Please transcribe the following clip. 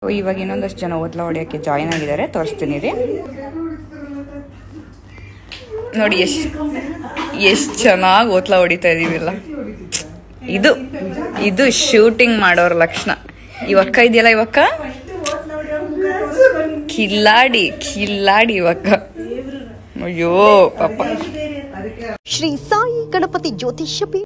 ಇವಾಗ ಇನ್ನೊಂದಷ್ಟು ಜನ ಓತ್ಲ ಹೊಡಿಯೋಕ್ಕೆ ಜಾಯಿನ್ ಆಗಿದ್ದಾರೆ, ತೋರಿಸ್ತೀನಿ ರೀ. ನೋಡಿ ಎಷ್ಟು ಚೆನ್ನಾಗಿ ಓತ್ಲ ಹೊಡಿತಾ ಇದೀವಿಲ್ಲ. ಇದು ಶೂಟಿಂಗ್ ಮಾಡೋರ ಲಕ್ಷಣ. ಇವಕ್ಕ ಇದೆಯಲ್ಲ, ಇವಕ್ಕ ಕಿಲ್ಲಾಡಿ ಇವಕ್ಕ. ಅಯ್ಯೋ ಪಾಪ. ಶ್ರೀ ಸಾಯಿ ಗಣಪತಿ ಜ್ಯೋತಿಷ್ಯ